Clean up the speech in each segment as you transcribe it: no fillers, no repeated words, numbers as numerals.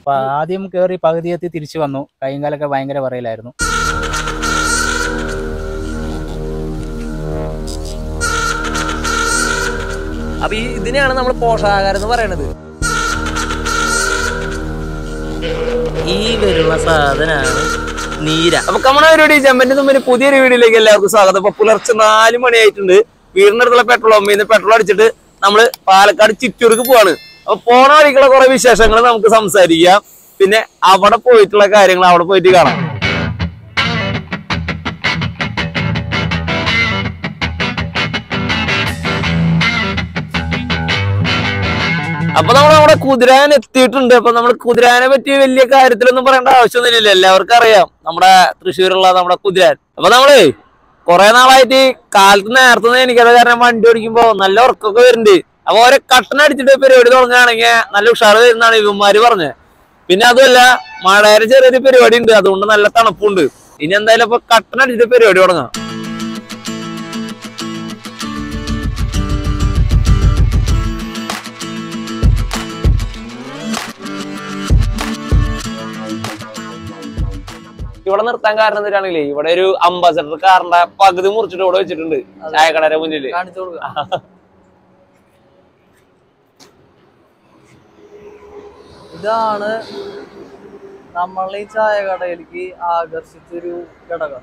അപ്പൊ ആദ്യം കയറി പകുതിയെത്തി തിരിച്ചു വന്നു. കൈയും കാലൊക്കെ ഭയങ്കര പറയലായിരുന്നു. അപ്പൊ ഇതിനെയാണ് നമ്മൾ പോഷകാഹാരം എന്ന് പറയണത്. ഈ വരുന്ന സാധനമാണ് നീര. അപ്പൊ നമ്മുടെ പരിപാടി ജമ്പന്തുമ്പന് പുതിയൊരു വീഡിയോയിലേക്ക് എല്ലാവർക്കും സ്വാഗതം. ഇപ്പൊ പുലർച്ചെ 4 മണിയായിട്ടുണ്ട്. വീടിനടുത്തുള്ള പെട്രോൾ പമ്പിൽ നിന്ന് പെട്രോൾ അടിച്ചിട്ട് നമ്മള് പാലക്കാട് ചിറ്റൂർക്ക് പോവാണ്. അപ്പൊ പോണ വഴിക്കുള്ള കുറെ വിശേഷങ്ങൾ നമുക്ക് സംസാരിക്കാം. പിന്നെ അവിടെ പോയിട്ടുള്ള കാര്യങ്ങൾ അവിടെ പോയിട്ട് കാണാം. അപ്പൊ നമ്മൾ നമ്മുടെ കുതിരാൻ എത്തിയിട്ടുണ്ട്. അപ്പൊ നമ്മൾ കുതിരാനെ പറ്റി വലിയ കാര്യത്തിലൊന്നും പറയേണ്ട ആവശ്യമൊന്നുമില്ല, എല്ലാവർക്കും അറിയാം നമ്മുടെ തൃശ്ശൂരുള്ള നമ്മുടെ കുതിരാൻ. അപ്പൊ നമ്മള് കുറെ നാളായിട്ട് കാലത്ത് നേരത്തെ എനിക്കത് കാരണം വണ്ടി ഓടിക്കുമ്പോ നല്ല ഉറക്കൊക്കെ വരുന്നുണ്ട്. അപ്പൊ ഓരോ കട്ടനടിച്ചിട്ട് പരിപാടി തുടങ്ങുകയാണെങ്കിൽ നല്ല ഉഷാറ് വരുന്നതാണ് ഇവന്മാര് പറഞ്ഞത്. പിന്നെ അതുമല്ല മഴയുടെ ചെറിയൊരു പരിപാടി ഉണ്ട്, അതുകൊണ്ട് നല്ല തണുപ്പുണ്ട്. ഇനി എന്തായാലും ഇപ്പൊ കട്ടനടിച്ചിട്ട് പരിപാടി തുടങ്ങാം. ഇവിടെ നിർത്താൻ കാരണം എന്തിനാണെങ്കിലേ ഇവിടെ ഒരു അംബാസഡർ കാറിന്റെ പകുതി മുറിച്ചിട്ട് ഇവിടെ വെച്ചിട്ടുണ്ട് ചായക്കടയുടെ മുന്നില്. ഇതാണ് നമ്മളെ ഈ ചായക്കടയിലേക്ക് ആകർഷിച്ചൊരു ഘടകം.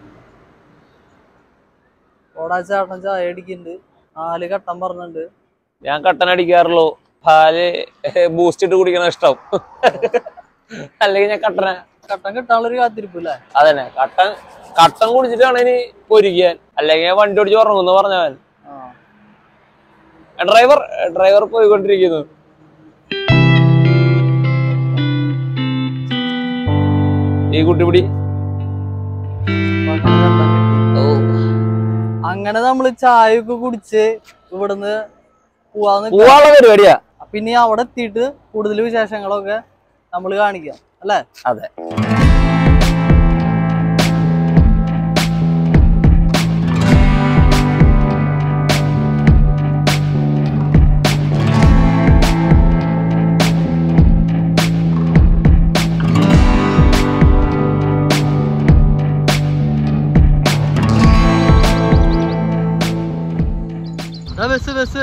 ഓടാ ചേട്ടൻ ചായ അടിക്കുന്നുണ്ട്, 4 കട്ടൻ പറഞ്ഞിട്ടുണ്ട്. ഞാൻ കട്ടൻ അടിക്കാറുള്ളൂ, പാല് ബൂസ്റ്റ് ഇട്ട് കുടിക്കണ ഇഷ്ടം. അല്ലെങ്കിൽ ഞാൻ കട്ടൻ കിട്ടാനുള്ളൊരു കാത്തിരിപ്പില്ലേ? അതന്നെ, കട്ടൻ കുടിച്ചിട്ടാണ് ഇനി പൊരിക്കാൻ, അല്ലെങ്കിൽ വണ്ടി ഓടിച്ച് ഉറങ്ങുന്നു പറഞ്ഞവൻ. ഡ്രൈവർ പോയിക്കൊണ്ടിരിക്കുന്നു. ഈ കുട്ടിപിടി. അങ്ങനെ നമ്മള് ചായയൊക്കെ കുടിച്ച് ഇവിടുന്ന് പോവാനുള്ള പരിപാടിയാ. പിന്നെ അവിടെ എത്തിയിട്ട് കൂടുതൽ വിശേഷങ്ങളൊക്കെ നമ്മള് കാണിക്കാം അല്ലേ? അതെ. ബസ്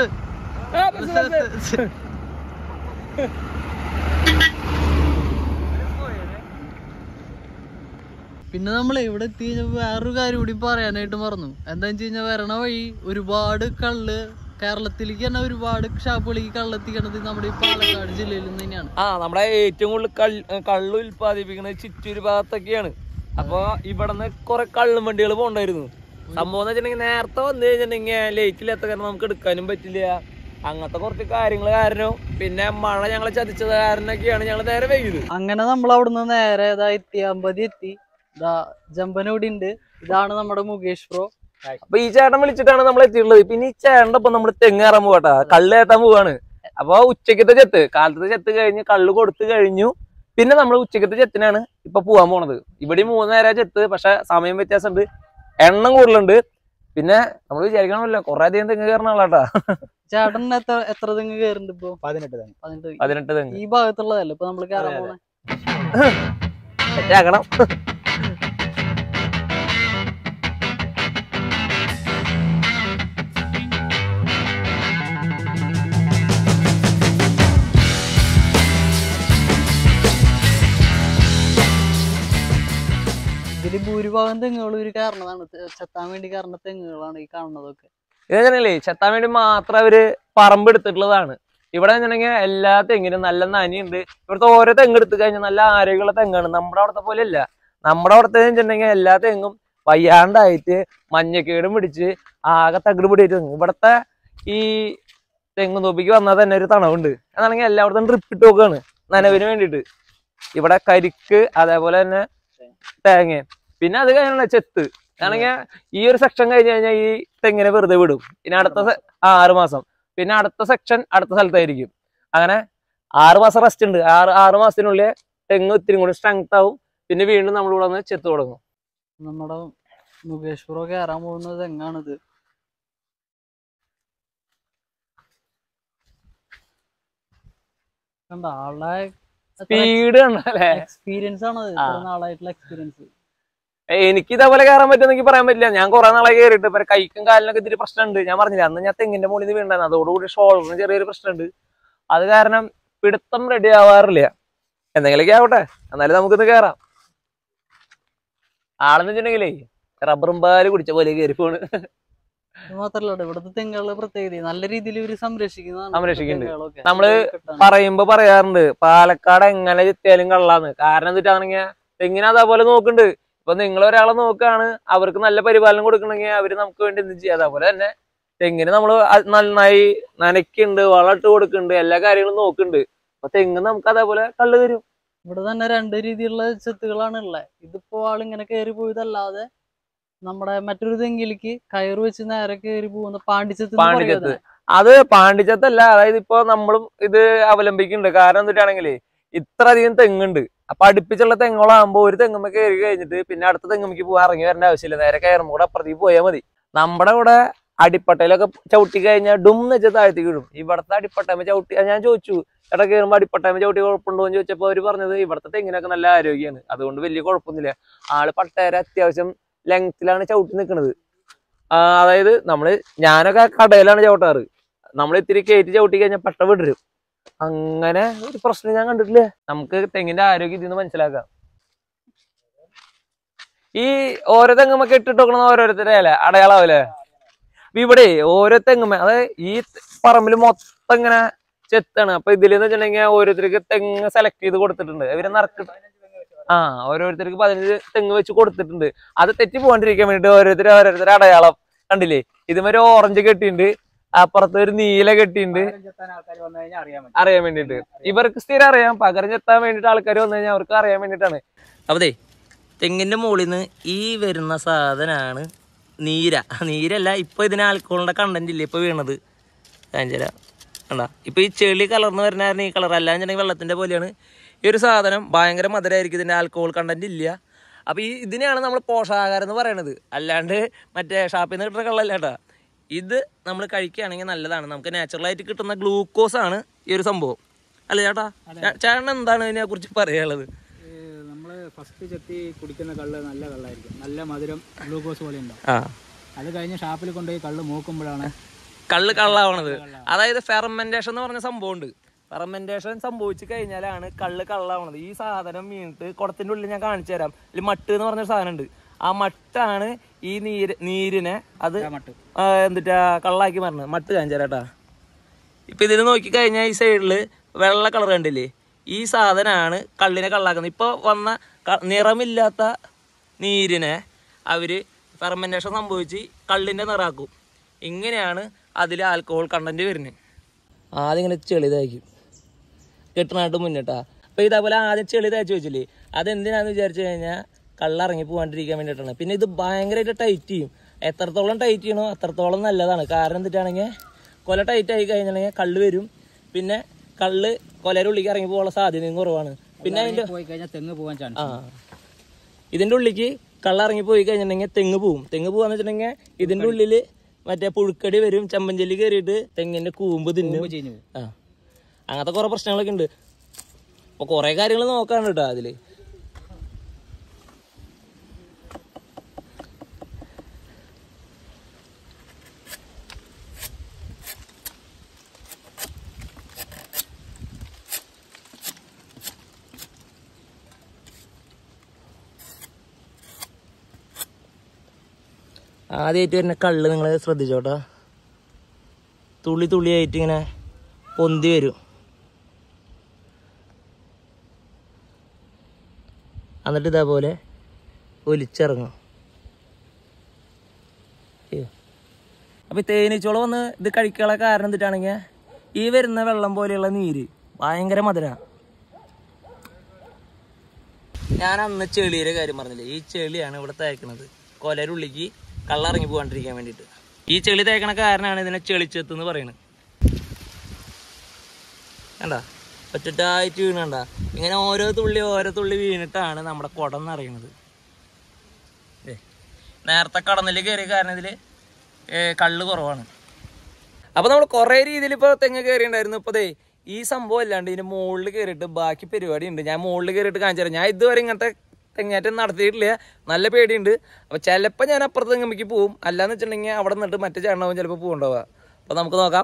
പിന്നെ നമ്മൾ ഇവിടെ എത്തി കഴിഞ്ഞപ്പോ വേറൊരു കാര്യം കൂടി പറയാനായിട്ട് മറന്നു. എന്താന്ന് വെച്ച് കഴിഞ്ഞാൽ വരണ വഴി ഒരുപാട് കള്ള്, കേരളത്തിലേക്ക് തന്നെ ഒരുപാട് ഷാപ്പുകളിലേക്ക് കള്ളെത്തിക്കണത് നമ്മുടെ ഈ പാലക്കാട് ജില്ലയിൽ നിന്ന് തന്നെയാണ്. നമ്മുടെ ഏറ്റവും കൂടുതൽ കള്ള് ഉൽപ്പാദിപ്പിക്കുന്നത് ചിറ്റൂര് ഭാഗത്തൊക്കെയാണ്. അപ്പൊ ഇവിടുന്ന് കുറെ കള്ളും വണ്ടികൾ പോണ്ടായിരുന്നു. സംഭവം എന്ന് വെച്ചിട്ടുണ്ടെങ്കിൽ നേരത്തെ വന്നു കഴിഞ്ഞിട്ടുണ്ടെങ്കിൽ ലേറ്റിലെത്ത കാരണം നമുക്ക് എടുക്കാനും പറ്റില്ല. അങ്ങനത്തെ കുറച്ച് കാര്യങ്ങൾ കാരണം, പിന്നെ മഴ ഞങ്ങളെ ചതിച്ചത് കാരണമൊക്കെയാണ് ഞങ്ങൾ നേരെ വൈകിയത്. അങ്ങനെ നമ്മൾ അവിടുന്ന് നേരെ എത്തി അമ്പതി എത്തി. ജമ്പനോടി ഉണ്ട്. ഇതാണ് നമ്മുടെ മുകേഷ് ബ്രോ. അപ്പൊ ഈ ചേട്ടൻ വിളിച്ചിട്ടാണ് നമ്മൾ എത്തിയിട്ടുള്ളത്. പിന്നെ ഈ ചേട്ടൻ്റെ ഒപ്പം നമ്മൾ തെങ്ങേറാൻ പോകട്ടെ, കള്ള് കയറ്റാൻ പോവാണ്. അപ്പൊ ഉച്ചക്കത്തെ ചെത്ത്, കാലത്തെ ചെത്ത് കഴിഞ്ഞ് കള്ള് കൊടുത്തു കഴിഞ്ഞു. പിന്നെ നമ്മൾ ഉച്ചക്കത്തെ ചെത്തിനാണ് ഇപ്പൊ പോവാൻ പോണത്. ഇവിടെ 3 നേരം ചെത്ത്, പക്ഷെ സമയം വ്യത്യാസമുണ്ട്, എണ്ണം കൂടുതലുണ്ട്. പിന്നെ നമ്മൾ വിചാരിക്കണമല്ലോ കുറെ അധികം തെങ്ങ് കയറണ ആളാട്ടാ. ചേട്ടൻ എത്ര തെങ്ങ് കയറുന്നുണ്ട് ഇപ്പൊ? 18 തെങ്ങ്. ഈ ഭാഗത്തുള്ളതല്ലേ ഇപ്പൊ നമ്മള് കയറാൻ പോണേ? സെറ്റാക്കണം. ഇതില് ഭൂരിഭാഗം തെങ്ങുകൾ ഒരു കാരണതാണ്, ചെത്താൻ വേണ്ടി കയറുന്ന തെങ്ങുകളാണ് ഈ കാണുന്നതൊക്കെ. ഇതല്ലേ ചെത്താൻ വേണ്ടി മാത്രം അവര് പറമ്പ് എടുത്തിട്ടുള്ളതാണ്. ഇവിടെ വെച്ചിട്ടുണ്ടെങ്കിൽ എല്ലാ തെങ്ങിനും നല്ല നനിയുണ്ട്. ഇവിടുത്തെ ഓരോ തെങ്ങ് എടുത്തു കഴിഞ്ഞാൽ നല്ല ആരോഗ്യമുള്ള തെങ്ങാണ്. നമ്മുടെ അവിടുത്തെ പോലെ അല്ല. നമ്മുടെ അവിടുത്തെ വെച്ചിട്ടുണ്ടെങ്കിൽ എല്ലാ തെങ്ങും വയ്യാണ്ടായിട്ട് മഞ്ഞക്കേടും പിടിച്ച് ആകെ തകിട് പിടിയിട്ട്. ഇവിടുത്തെ ഈ തെങ്ങ് തോപ്പിക്ക് വന്നാൽ തന്നെ ഒരു തണവുണ്ട്. എന്നാണെങ്കിൽ എല്ലായിടത്തും ട്രിപ്പ് ഇട്ട് നോക്കുകയാണ് നനവിന് വേണ്ടിയിട്ട്. ഇവിടെ കരിക്ക്, അതേപോലെ തന്നെ തേങ്ങ. പിന്നെ അത് കഴിഞ്ഞുള്ള ചെത്ത് ആണെങ്കിൽ ഈ ഒരു സെക്ഷൻ കഴിഞ്ഞ് കഴിഞ്ഞാൽ ഈ തെങ്ങിനെ വെറുതെ വിടും. പിന്നെ അടുത്ത 6 മാസം, പിന്നെ അടുത്ത സെക്ഷൻ അടുത്ത സ്ഥലത്തായിരിക്കും. അങ്ങനെ 6 മാസം റെസ്റ്റ് ഉണ്ട്. 6 മാസത്തിനുള്ളിൽ തെങ്ങ് ഇത്തിരി കൂടി സ്ട്രെങ്ത് ആവും. പിന്നെ വീണ്ടും നമ്മളിവിടെ വന്ന് ചെത്ത് തുടങ്ങും. നമ്മുടെ മുകേഷ് ബ്രോ കയറാൻ പോകുന്നത് തെങ്ങാണിത്. കണ്ട ആളെ സ്പീഡ് കണ്ടല്ലേ. എക്സ്പീരിയൻസ് ആണ് നാളായിട്ടുള്ള എക്സ്പീരിയൻസ്. എനിക്ക് ഇതേപോലെ കയറാൻ പറ്റുമെന്ന് പറയാൻ പറ്റില്ല. ഞാൻ കുറെ നാളെ കയറിയിട്ട് ഇപ്പൊ കൈക്കും കാലിനൊക്കെ ഇത്തിരി പ്രശ്നമുണ്ട്. ഞാൻ പറഞ്ഞില്ല അന്ന് ഞാൻ തെങ്ങിന്റെ മുകളിൽ നിന്ന് വീണ്ടായിരുന്നു. അതോടുകൂടി ഷോൾഡറിന് ചെറിയൊരു പ്രശ്നമുണ്ട്. അത് കാരണം പിടുത്തം റെഡി ആവാറില്ല. എന്തെങ്കിലൊക്കെ ആവട്ടെ, എന്നാലും നമുക്കിന്ന് കയറാം. ആളെന്ന് വെച്ചിട്ടുണ്ടെങ്കിലേ റബ്ബറും പാല് കുടിച്ച പോലെ കയറി പോണ്. മാത്രല്ല ഇവിടുത്തെ തെങ്ങുകളെ പ്രത്യേകത നല്ല രീതിയിൽ ഇവര് സംരക്ഷിക്കുന്നുണ്ട്. നമ്മള് പറയുമ്പോ പറയാറുണ്ട് പാലക്കാട് എങ്ങനെ ചെത്തിയാലും കള്ളാന്ന്. കാരണം എന്നിട്ടാണെങ്കിൽ തെങ്ങിനെ അതേപോലെ നോക്കുന്നുണ്ട്. ഇപ്പൊ നിങ്ങൾ ഒരാളെ നോക്കുകയാണ്, അവർക്ക് നല്ല പരിപാലനം കൊടുക്കണമെങ്കിൽ അവര് നമുക്ക് വേണ്ടി എന്ത് ചെയ്യാം. അതേപോലെ തന്നെ തെങ്ങിന് നമ്മള് നന്നായി നനയ്ക്കുന്നുണ്ട്, വളമിട്ട് കൊടുക്കുന്നുണ്ട്, എല്ലാ കാര്യങ്ങളും നോക്കുന്നുണ്ട്. അപ്പൊ തെങ്ങ് നമുക്ക് അതേപോലെ കള്ള് തരും. ഇവിടെ തന്നെ 2 രീതിയിലുള്ള ചെത്തുകളാണ് ഉള്ളത്. ഇതിപ്പോ ആളിങ്ങനെ കയറി പോയതല്ലാതെ നമ്മുടെ മറ്റൊരു തെങ്ങിലേക്ക് കയറ് വെച്ച് നേരെ കയറി പോകുന്ന പാണ്ടിച്ചെത്ത്. അത് പാണ്ടിച്ചത്തല്ല. അതായത് ഇപ്പൊ നമ്മളും ഇത് അവലംബിക്കുന്നുണ്ട്. കാരണം എന്നിട്ടാണെങ്കിലേ ഇത്ര അധികം തെങ്ങുണ്ട്. അപ്പൊ അടുപ്പിച്ചുള്ള തെങ്ങുകളാകുമ്പോ ഒരു തെങ്ങുമ്മ കയറി കഴിഞ്ഞിട്ട് പിന്നെ അടുത്ത തെങ്ങുമ്മക്ക് പോകാൻ ഇറങ്ങി വരേണ്ട ആവശ്യമില്ല. നേരെ കയറുമ്പോൾ കൂടെ അപ്പുറത്തേക്ക് പോയാൽ മതി. നമ്മുടെ ഇവിടെ അടിപ്പട്ടയിലൊക്കെ ചവിട്ടി കഴിഞ്ഞാൽ ഡും എന്ന് വെച്ചാൽ താഴത്തേക്ക് വിടും. ഇവിടുത്തെ അടിപ്പട്ടമ ചവിട്ടി ഞാൻ ചോദിച്ചു ചേട്ടാ കയറുമ്പോൾ അടിപ്പട്ടമ ചവിട്ടി കുഴപ്പമുണ്ടോ എന്ന് ചോദിച്ചപ്പോൾ അവര് പറഞ്ഞത് ഇവിടുത്തെ തെങ്ങിനൊക്കെ നല്ല ആരോഗ്യമാണ്, അതുകൊണ്ട് വലിയ കുഴപ്പമൊന്നുമില്ല. ആള് പട്ടേര അത്യാവശ്യം ലെങ്ത്തിലാണ് ചവിട്ടി നിൽക്കുന്നത്. അതായത് ഞാനൊക്കെ കടയിലാണ് ചവിട്ടാറ്. നമ്മൾ ഇത്തിരി കയറ്റി ചവിട്ടി കഴിഞ്ഞാൽ പട്ട വിടരും. അങ്ങനെ ഒരു പ്രശ്നം ഞാൻ കണ്ടിട്ടില്ല. നമുക്ക് തെങ്ങിന്റെ ആരോഗ്യം ഇതിന്ന് മനസ്സിലാക്കാം. ഈ ഓരോ തെങ്ങുമ്മ ഇട്ടിട്ട് നോക്കണം ഓരോരുത്തരെ അല്ലേ അടയാളാവല്ലേ. അപ്പൊ ഇവിടെ ഓരോ തെങ്ങുമ്മ അതായത് ഈ പറമ്പിൽ മൊത്തം ഇങ്ങനെ ചെത്താണ്. അപ്പൊ ഇതിലെന്ന് വെച്ചിട്ടുണ്ടെങ്കിൽ ഓരോരുത്തർക്ക് തെങ്ങ് സെലക്ട് ചെയ്ത് കൊടുത്തിട്ടുണ്ട്. ഇവരെ ഓരോരുത്തർക്ക് 15 തെങ്ങ് വെച്ച് കൊടുത്തിട്ടുണ്ട്. അത് തെറ്റി പോകാണ്ടിരിക്കാൻ വേണ്ടിട്ട് ഓരോരുത്തരെ അടയാളം കണ്ടില്ലേ. ഇതുമൊരു ഓറഞ്ച് കെട്ടിണ്ട്, അപ്പുറത്ത് ഒരു നീല കെട്ടിണ്ട്, അറിയാൻ വേണ്ടിട്ട്. ഇവർക്ക് സ്ഥിരം അറിയാം, പകരം ചെത്താൻ വേണ്ടിട്ട് ആൾക്കാർ വന്നു കഴിഞ്ഞാൽ അവർക്ക് അറിയാൻ വേണ്ടിട്ടാണ്. അപ്പതേ തെങ്ങിന്റെ മുകളിൽ നിന്ന് ഈ വരുന്ന സാധനമാണ് നീരല്ല. ഇപ്പൊ ഇതിന് ആൽക്കഹോളിന്റെ കണ്ടന്റ് ഇല്ല ഇപ്പൊ വീണത്. കണ്ടാ ഇപ്പൊ ഈ ചെളി കലർന്ന് വരുന്ന ഈ കളർ അല്ലാന്നുണ്ടെങ്കിൽ വെള്ളത്തിന്റെ പോലെയാണ്. ഈ ഒരു സാധനം ഭയങ്കര മധുരമായിരിക്കും, ഇതിന്റെ ആൽക്കഹോൾ കണ്ടന്റ് ഇല്ല. അപ്പൊ ഇതിനെയാണ് നമ്മൾ പോഷകാഹാരം എന്ന് പറയണത്, അല്ലാണ്ട് മറ്റേ ഷാപ്പിൽ നിന്ന് കിട്ടുന്ന കള്ളല്ല കേട്ടാ. ഇത് നമ്മൾ കഴിക്കുകയാണെങ്കിൽ നല്ലതാണ്. നമുക്ക് നാച്ചുറലായിട്ട് കിട്ടുന്ന ഗ്ലൂക്കോസ് ആണ് ഈ ഒരു സംഭവം, അല്ല ചേട്ടാ? ചേട്ടൻ എന്താണ് ഇതിനെ കുറിച്ച് പറയാനുള്ളത്? നമ്മള് ഫസ്റ്റ് ചെത്തി കുടിക്കുന്ന കള്ള് നല്ല കള്ളായിരിക്കും, നല്ല മധുരം ഗ്ലൂക്കോസ് പോലെ ഉണ്ടാവും. അത് കഴിഞ്ഞ് ഷാപ്പിൽ കൊണ്ടുപോയി കള്ള് നോക്കുമ്പോഴാണ് കള്ള് കള്ളാവണത്. അതായത് ഫെർമെന്റേഷൻ എന്ന് പറഞ്ഞ സംഭവം ഉണ്ട്. ഫെർമെന്റേഷൻ സംഭവിച്ചു കഴിഞ്ഞാലാണ് കള്ള് കള്ളാവണത്. ഈ സാധനം വീണിട്ട് കുടത്തിന്റെ ഉള്ളിൽ ഞാൻ കാണിച്ചു തരാം. ഇതിൽ മട്ട് എന്ന് പറഞ്ഞൊരു സാധനം ഉണ്ട്. ആ മട്ടാണ് ഈ നീരിനെ അത് എന്നിട്ടാ കള്ളാക്കി മാറണത്. മട്ട് കാണിച്ചു തരാട്ടാ. ഇപ്പൊ ഇതിന് നോക്കി കഴിഞ്ഞാൽ ഈ സൈഡില് വെള്ള കളർ കണ്ടില്ലേ, ഈ സാധനമാണ് കള്ളിനെ കള്ളാക്കുന്നത്. ഇപ്പൊ വന്ന നിറമില്ലാത്ത നീരിനെ അവര് ഫെർമെന്റേഷൻ സംഭവിച്ച് കള്ളിന്റെ നിറാക്കും. ഇങ്ങനെയാണ് അതിൽ ആൽക്കഹോൾ കണ്ടന്റ് വരുന്നത്. ആദ്യം ഇങ്ങനെ ചെളി തേക്കും കെട്ടണായിട്ട് മുന്നിട്ടാ. അപ്പൊ ഇതേപോലെ ആദ്യം ചെളി തേച്ച് വെച്ചില്ലേ, അതെന്തിനാന്ന് വിചാരിച്ചു കഴിഞ്ഞാൽ കള്ളിറങ്ങി പോകാണ്ടിരിക്കാൻ വേണ്ടിയിട്ടാണ്. പിന്നെ ഇത് ഭയങ്കരമായിട്ട് ടൈറ്റ് ചെയ്യും. എത്രത്തോളം ടൈറ്റ് ചെയ്യണോ അത്രത്തോളം നല്ലതാണ്. കാരണം എന്തിട്ടാണെങ്കിൽ കൊല ടൈറ്റ് ആയി കഴിഞ്ഞാൽ കള്ള് വരും. പിന്നെ കള്ള് കൊലയുടെ ഉള്ളിലേക്ക് ഇറങ്ങി പോകാനുള്ള സാധ്യതയും കുറവാണ്. പിന്നെ അതിന്റെ തെങ്ങ് പോകാൻ ചാൻസ്. ഇതിന്റെ ഉള്ളിലേക്ക് കള്ളിറങ്ങി പോയി കഴിഞ്ഞിട്ടുണ്ടെങ്കിൽ തെങ്ങ് പോവും. തെങ്ങ് പോവാന്ന് വെച്ചിട്ടുണ്ടെങ്കിൽ ഇതിന്റെ ഉള്ളില് മറ്റേ പുഴുക്കടി വരും, ചെമ്പഞ്ചെല്ലി കയറിയിട്ട് തെങ്ങിന്റെ കൂമ്പ് തിന്നും. അങ്ങനത്തെ കുറെ പ്രശ്നങ്ങളൊക്കെ ഉണ്ട്. അപ്പൊ കുറെ കാര്യങ്ങൾ നോക്കാണ് കേട്ടോ അതില്. ആദ്യമായിട്ട് വരുന്ന കള്ള് നിങ്ങൾ ശ്രദ്ധിച്ചോട്ടോ, തുള്ളി തുള്ളിയായിട്ട് ഇങ്ങനെ പൊന്തി വരും. എന്നിട്ട് ഇതേപോലെ ഒലിച്ചിറങ്ങും. അപ്പൊ തേനീച്ചോളം വന്ന് ഇത് കഴിക്കാനുള്ള കാരണം എന്തിട്ടാണെങ്കിൽ ഈ വരുന്ന വെള്ളം പോലെയുള്ള നീര് ഭയങ്കര മധുരമാണ്. ഞാൻ അന്ന് ചെളിയുടെ കാര്യം പറഞ്ഞില്ലേ, ഈ ചെളിയാണ് ഇവിടെ തേക്കണത് കൊലയുടെ ഉള്ളിക്ക് കള്ളിറങ്ങി പോകാണ്ടിരിക്കാൻ വേണ്ടിയിട്ട്. ഈ ചെളി തേക്കണ കാരണമാണ് ഇതിനെ ചെളിച്ചെത്ത് എന്ന് പറയുന്നത്. കണ്ടാ ഒറ്ററ്റായിട്ട് വീണണ്ട. ഇങ്ങനെ ഓരോ തുള്ളി വീണിട്ടാണ് നമ്മുടെ കുടം നിറയണത്. നേരത്തെ കടന്നിൽ കയറിയ കാരണം ഇതിൽ കള്ള് കുറവാണ്. അപ്പൊ നമ്മൾ കുറെ രീതിയിൽ ഇപ്പൊ തെങ്ങ് കയറിണ്ടായിരുന്നു. ഇപ്പൊ ഈ സംഭവം അല്ലാണ്ട് ഇതിന്റെ മുകളിൽ കയറിയിട്ട് ബാക്കി പരിപാടി ഉണ്ട്. ഞാൻ മുകളിൽ കയറിയിട്ട് കാണിച്ചു തരാം. ഞാൻ ഇതുവരെ ഇങ്ങനത്തെ തെങ്ങേറ്റം നടത്തിയിട്ടില്ല, നല്ല പേടിയുണ്ട്. അപ്പൊ ചിലപ്പോൾ ഞാൻ അപ്പുറത്ത് തെങ്ങമ്മയ്ക്ക് പോവും, അല്ലാന്ന് വെച്ചിട്ടുണ്ടെങ്കിൽ അവിടെ നിന്നിട്ട് മറ്റേ ചേട്ടനാവും ചിലപ്പോൾ പോകണ്ടാവുക. അപ്പൊ നമുക്ക് നോക്കാം.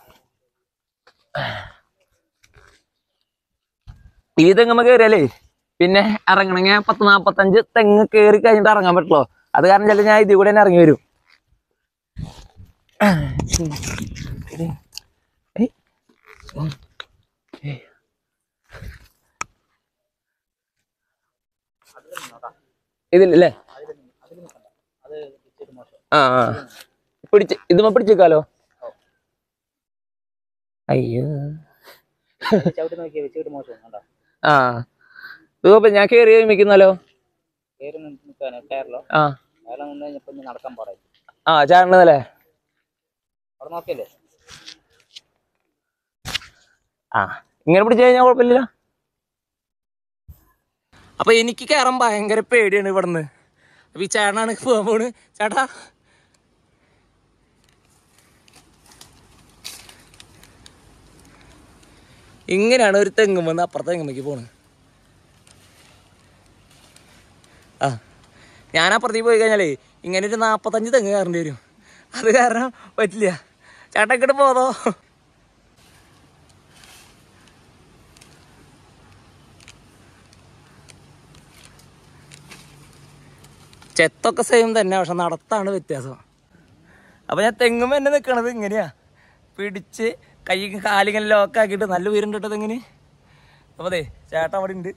ഈ തെങ്ങമ്മ കയറിയാലേ പിന്നെ ഇറങ്ങണമെങ്കിൽ 40-45 തെങ്ങ് കയറി കഴിഞ്ഞിട്ട് ഇറങ്ങാൻ പറ്റുള്ളൂ. അത് കാരണം ചില ഞാൻ ഇതിൽ കൂടെ തന്നെ ഇറങ്ങി വരും. ഇതില്ലേ പിടിച്ച് ഇതുമ്മ പിടിച്ചേക്കാലോ. അയ്യോ ഇതിപ്പോ ഞാൻ കേറി കഴിക്കുന്നാലോ. ചാടണതല്ലേ. ഇങ്ങനെ പിടിച്ചു കഴിഞ്ഞാൽ കുഴപ്പമില്ല. അപ്പൊ എനിക്ക് കയറാൻ ഭയങ്കര പേടിയാണ് ഇവിടുന്ന്. അപ്പൊ ഈ ചേട്ടനാണ് പോകാൻ പോണ്. ചേട്ടാ ഇങ്ങനെയാണ് ഒരു തെങ്ങുമെന്ന് അപ്പുറത്തെ തെങ്ങുമ്മയ്ക്ക് പോണ്. ഞാൻ അപ്പുറത്തേക്ക് പോയി കഴിഞ്ഞാലേ ഇങ്ങനെ ഒരു 45 തെങ്ങ് കയറേണ്ടി വരും. അത് കാരണം പറ്റില്ല. ചേട്ടാ ഇങ്ങോട്ട് പോതോ. ചെത്തൊക്കെ സെയിം തന്നെ, പക്ഷെ നടത്താണ് വ്യത്യാസം. അപ്പൊ ഞാൻ തെങ്ങുമ്പോ എന്നെ നിക്കണത് ഇങ്ങനെയാ, പിടിച്ച് കൈ കാലിങ്ങനെ ലോക്കാക്കിയിട്ട് നല്ല ഉയരുണ്ട് കേട്ടോ തെങ്ങിന്. അപ്പൊ അതെ ചേട്ടൻ അവിടെ ഉണ്ട്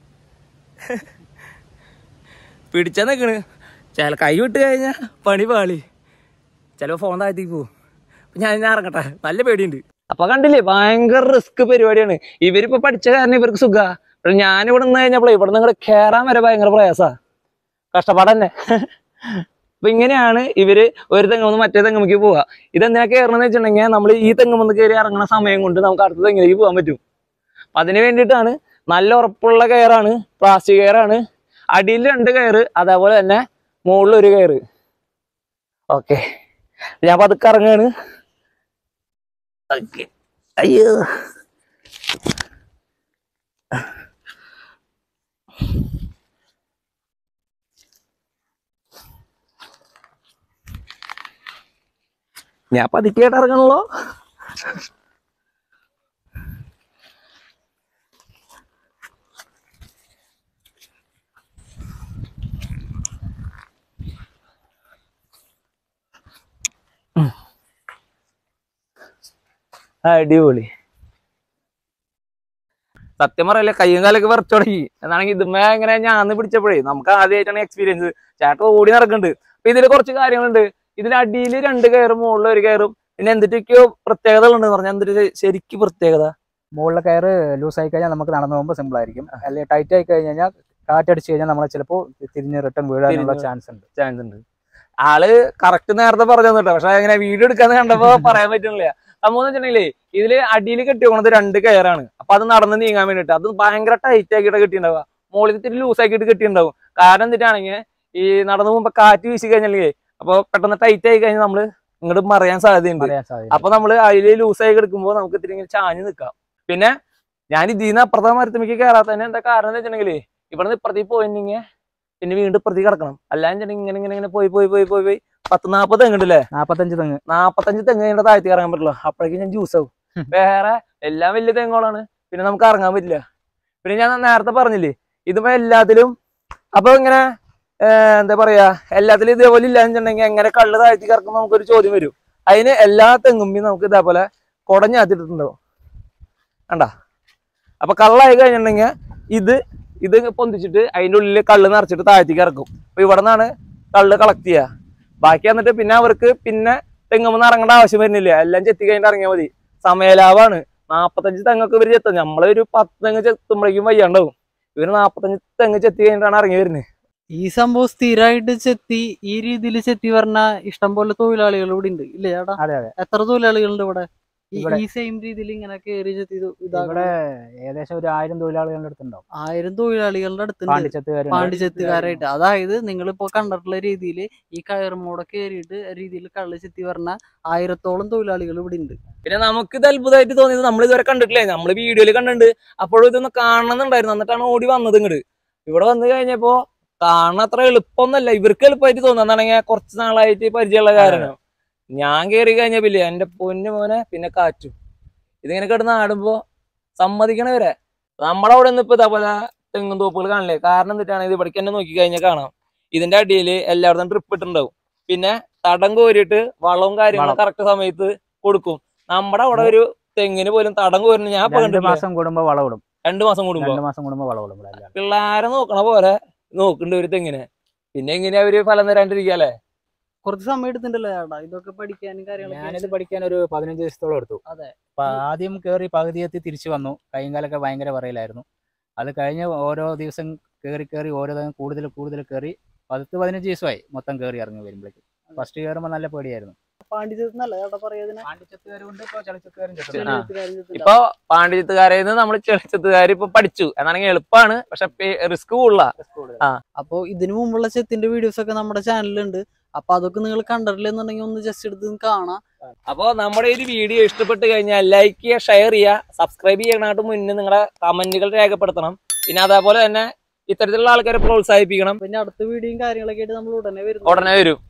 പിടിച്ചാ നിക്കണ്. ചില കൈ വിട്ട് കഴിഞ്ഞാ പണി പാളി, ചിലപ്പോ ഫോൺ താഴ്ത്തേക്ക് പോവും. ഞാൻ ഇറങ്ങട്ടെ, നല്ല പേടിയുണ്ട്. അപ്പൊ കണ്ടില്ലേ ഭയങ്കര റിസ്ക് പരിപാടിയാണ്. ഇവരിപ്പോ പഠിച്ച കാരണം ഇവർക്ക് സുഖ. ഞാനിവിടെ നിന്ന് കഴിഞ്ഞപ്പോഴേ ഇവിടെ നിന്ന് കയറാൻ വരെ ഭയങ്കര പ്രയാസാ, കഷ്ടപ്പാടന്നെ. അപ്പൊ ഇങ്ങനെയാണ് ഇവര് ഒരു തെങ്ങുന്ന് മറ്റേ തെങ്ങുമ്മക്ക് പോവുക. ഇതെന്തിനാ കയറണമെന്ന് വെച്ചിട്ടുണ്ടെങ്കിൽ നമ്മൾ ഈ തെങ്ങുമെന്ന് കയറി ഇറങ്ങുന്ന സമയം കൊണ്ട് നമുക്ക് അടുത്ത തെങ്ങിലേക്ക് പോകാൻ പറ്റും. അതിന് വേണ്ടിയിട്ടാണ്. നല്ല ഉറപ്പുള്ള കയറാണ്, പ്ലാസ്റ്റിക് കയറാണ്. അടിയിൽ 2 കയറ്, അതേപോലെ തന്നെ മുകളിൽ 1 കയറ്. ഓക്കെ, ഞാൻ പതുക്കെ ഇറങ്ങാണ്. അയ്യോ ഞാൻ പതുക്കെയായിട്ട് ഇറങ്ങണല്ലോ. അടിപൊളി. സത്യം പറയല്ലേ കയ്യും കാലൊക്കെ വിറച്ചു തുടങ്ങി. എന്നാണെങ്കിൽ ഇതുമ്മേ ഇങ്ങനെ ഞാൻ പിടിച്ചപ്പോഴേ നമുക്ക് ആദ്യമായിട്ടാണ് എക്സ്പീരിയൻസ്. ചേട്ടൻ ഓടി നടക്കുന്നുണ്ട്. അപ്പൊ ഇതില് കുറച്ച് കാര്യങ്ങളുണ്ട്. ഇതിന് അടിയിൽ 2 കയറും, മുകളിൽ 1 കയറും. പിന്നെ എന്തൊക്കെയോ പ്രത്യേകതകളുണ്ടെന്ന് പറഞ്ഞാൽ എന്തൊരു ശരിക്കും പ്രത്യേകത. മുകളിലെ കയറ് ലൂസ് ആയി കഴിഞ്ഞാൽ നമുക്ക് നടന്നു പോകുമ്പോൾ സിമ്പിൾ ആയിരിക്കും. അല്ലെങ്കിൽ ടൈറ്റ് ആയി കഴിഞ്ഞാൽ കാറ്റടിച്ച് കഴിഞ്ഞാൽ നമ്മളെ ചിലപ്പോൾ തിരിഞ്ഞ് റിട്ടേൺ വീഴാനുള്ള ചാൻസ് ഉണ്ട്. ആള് കറക്റ്റ് നേരത്തെ പറഞ്ഞു തന്നിട്ടോ, പക്ഷെ അങ്ങനെ വീഡിയോ എടുക്കാന്ന് കണ്ടപ്പോ പറയാൻ പറ്റുന്നില്ല. സംഭവം വെച്ചിട്ടുണ്ടെങ്കിലേ ഇതില് അടിയിൽ കെട്ടി പോകുന്നത് 2 കയറാണ്. അപ്പൊ അത് നടന്ന് നീങ്ങാൻ വേണ്ടിട്ട് അത് ഭയങ്കര ടൈറ്റ് ആക്കിയിട്ട് കെട്ടിണ്ടാവുക. മുകളിൽ ഇത്തിരി ലൂസ് ആക്കിയിട്ട് കെട്ടിണ്ടാവും. കാരണം എന്നിട്ടാണെങ്കിൽ ഈ നടന്നു പോകുമ്പോ കാറ്റ് വീശി കഴിഞ്ഞാലേ അപ്പൊ പെട്ടെന്ന് ടൈറ്റ് ആയി കഴിഞ്ഞാൽ നമ്മള് ഇങ്ങോട്ട് മറിയാൻ സാധ്യതയുണ്ട്. അപ്പൊ നമ്മള് അതില് ലൂസായി കിടക്കുമ്പോൾ നമുക്ക് ഇത്തിരി ഇങ്ങനെ ചാഞ്ഞ് നിൽക്കാം. പിന്നെ ഞാൻ ഇതിന്ന് അപ്പുറത്തെ മരത്തുമ്മക്ക് കയറാത്തന്നെ എന്താ കാരണം എന്ന് വെച്ചിട്ടുണ്ടെങ്കിലേ ഇവിടെ നിന്ന് ഇപ്പുറത്തേക്ക് പോയിട്ടുണ്ടെങ്കിൽ പിന്നെ വീണ്ടും ഇപ്പുറത്തേക്ക് കിടക്കണം. അല്ലാതെ ഇങ്ങനെ പോയി 10-40 തെങ്ങുണ്ടല്ലേ, 45 തെങ്ങ് കഴിഞ്ഞാൽ താഴ്ത്തി ഇറങ്ങാൻ പറ്റില്ല. അപ്പോഴേക്കും ഞാൻ ജ്യൂസ് ആവും. വേറെ എല്ലാം വലിയ തെങ്ങുകളാണ്, പിന്നെ നമുക്ക് ഇറങ്ങാൻ പറ്റില്ല. പിന്നെ ഞാൻ നേരത്തെ പറഞ്ഞില്ലേ ഇതിപ്പോ എല്ലാത്തിലും അപ്പൊ ഇങ്ങനെ എന്താ പറയാ എല്ലാത്തിലും ഇതേപോലെ ഇല്ലാന്നുണ്ടെങ്കിൽ എങ്ങനെ കള്ള് താഴ്ത്തി കിടക്കുമ്പോൾ നമുക്കൊരു ചോദ്യം വരും. അതിന് എല്ലാ തെങ്ങുമ്പി നമുക്ക് ഇതേപോലെ കുടഞ്ഞാത്തിട്ടുണ്ടാവും കണ്ടാ. അപ്പൊ കള്ളായി കഴിഞ്ഞിട്ടുണ്ടെങ്കിൽ ഇത് പൊന്തിച്ചിട്ട് അതിൻ്റെ ഉള്ളിൽ കള്ള് നിറച്ചിട്ട് താഴ്ത്തിക്ക് ഇറക്കും. അപ്പൊ ഇവിടെ നിന്നാണ് കള്ള് കളക്ട് ചെയ്യുക. ബാക്കി വന്നിട്ട് പിന്നെ അവർക്ക് പിന്നെ തെങ്ങുമെന്ന് ഇറങ്ങേണ്ട ആവശ്യം വരുന്നില്ല. എല്ലാം ചെത്തി കഴിഞ്ഞിട്ട് ഇറങ്ങിയാൽ മതി. സമയലാഭമാണ്. 45 തെങ്ങൊക്കെ ഇവർ ചെത്തും. നമ്മളൊരു 10 തെങ്ങ് ചെത്തുമ്പോഴേക്കും വയ്യാണ്ടാവും. ഇവര് 45 തെങ്ങ് ചെത്തി കഴിഞ്ഞിട്ടാണ് ഇറങ്ങി വരുന്നത്. ഈ സംഭവം സ്ഥിരമായിട്ട് ചെത്തി ഈ രീതിയിൽ ചെത്തി പറഞ്ഞ ഇഷ്ടം പോലെ തൊഴിലാളികൾ ഇവിടെ ഉണ്ട് ഇല്ലേ ചേട്ടാ? അതെ. എത്ര തൊഴിലാളികളുണ്ട് ഇവിടെ? ഈ സെയിം രീതിയിൽ ഇങ്ങനെ കയറി ഇവിടെ ഏകദേശം ഒരു 1000 തൊഴിലാളികളുടെ അടുത്തുണ്ടാവും. 1000 തൊഴിലാളികളുടെ അടുത്തുണ്ട് പാണ്ടിച്ചെത്തുകാരായിട്ട്. അതായത് നിങ്ങളിപ്പോ കണ്ടിട്ടുള്ള രീതിയിൽ ഈ കയറുമൂടെ കയറിയിട്ട് രീതിയിൽ കള്ള് ചെത്തി പറഞ്ഞ 1000-ഓളം തൊഴിലാളികൾ ഇവിടെ ഉണ്ട്. പിന്നെ നമുക്ക് ഇത് അത്ഭുതമായിട്ട് തോന്നിയത് നമ്മൾ ഇതുവരെ കണ്ടിട്ടില്ലേ, നമ്മള് വീഡിയോയിൽ കണ്ടിട്ടുണ്ട്. അപ്പോഴും ഇതൊന്ന് കാണണമെന്നുണ്ടായിരുന്നു, എന്നിട്ടാണ് ഓടി വന്നത് ഇങ്ങോട്ട്. ഇവിടെ വന്നു കഴിഞ്ഞപ്പോ കാണാൻ അത്ര എളുപ്പമൊന്നുമല്ല, ഇവർക്ക് എളുപ്പമായിട്ട് തോന്നുന്നതാണെങ്കിൽ കുറച്ച് നാളായിട്ട് പരിചയമുള്ള കാരണം. ഞാൻ കയറി കഴിഞ്ഞപ്പില്ലേ എന്റെ പൊന്നു മോനെ, പിന്നെ കാറ്റും ഇതിങ്ങനെ കിടന്ന് ആടുമ്പോ സമ്മതിക്കണവരെ. നമ്മുടെ അവിടെ നിന്ന് ഇപ്പൊ ഇതേപോലെ തെങ്ങും തോപ്പുകൾ കാണില്ലേ, കാരണം എന്നിട്ടാണ് ഇത് ഇവിടേക്ക് തന്നെ നോക്കി കഴിഞ്ഞാൽ കാണാം. ഇതിന്റെ അടിയിൽ എല്ലായിടത്തും ട്രിപ്പ് ഇട്ടുണ്ടാവും. പിന്നെ തടം കോരിയിട്ട് വളവും കാര്യങ്ങളും കറക്റ്റ് സമയത്ത് കൊടുക്കും. നമ്മുടെ അവിടെ ഒരു തെങ്ങിന് പോലും തടം കോരുന്ന ഞാൻ 2 മാസം കൂടുമ്പോ വളവിടും. 2 മാസം കൂടുമ്പോ വളവിടും. പിള്ളേരെ നോക്കണ പോലെ നോക്കണ്ട ഒരു തെങ്ങിന്. പിന്നെ എങ്ങനെയാ അവര് ഫലം തരാണ്ടിരിക്കല്ലേ? കുറച്ച് സമയം എടുത്തിട്ടുണ്ടല്ലോ ചേട്ടാ ഇതൊക്കെ പഠിക്കാനും കാര്യങ്ങളൊക്കെ? ഞാനിത് പഠിക്കാൻ ഒരു 15 ദിവസത്തോളം എടുത്തു. അതെ. അപ്പൊ ആദ്യം കയറി പകുതിയെത്തി തിരിച്ചു വന്നു. കൈയും കാലൊക്കെ ഭയങ്കര പറയലായിരുന്നു. അത് കഴിഞ്ഞ് ഓരോ ദിവസം കയറി ഓരോ കൂടുതൽ കയറി 10-15 ദിവസമായി മൊത്തം കയറി ഇറങ്ങി വരുമ്പോഴേക്കും. ഫസ്റ്റ് കയറുമ്പോൾ നല്ല പേടിയായിരുന്നു. ഇപ്പൊ പാണ്ഡിത്യത്തുകാരെന്ന് നമ്മൾ ചെളിച്ചത്തുകാർ ഇപ്പൊ പഠിച്ചു എന്നാണെങ്കിൽ എളുപ്പമാണ്, പക്ഷെ റിസ്ക് കൂടുതലാണ്. അപ്പൊ ഇതിനു മുമ്പുള്ള ചെത്തിന്റെ വീഡിയോസ് ഒക്കെ നമ്മുടെ ചാനലിലുണ്ട്. അപ്പൊ അതൊക്കെ നിങ്ങൾ കണ്ടിട്ടില്ലെന്നുണ്ടെങ്കിൽ ഒന്ന് ജസ്റ്റ് എടുത്ത് കാണാം. അപ്പൊ നമ്മുടെ ഈ വീഡിയോ ഇഷ്ടപ്പെട്ട് കഴിഞ്ഞാൽ ലൈക്ക് ചെയ്യുക, ഷെയർ ചെയ്യുക, സബ്സ്ക്രൈബ് ചെയ്യാനായിട്ട് മുന്നേ നിങ്ങളുടെ കമന്റുകൾ രേഖപ്പെടുത്തണം. പിന്നെ അതേപോലെ തന്നെ ഇത്തരത്തിലുള്ള ആൾക്കാരെ പ്രോത്സാഹിപ്പിക്കണം. പിന്നെ അടുത്ത വീഡിയോയും കാര്യങ്ങളൊക്കെ ആയിട്ട് നമ്മൾ ഉടനെ വരും.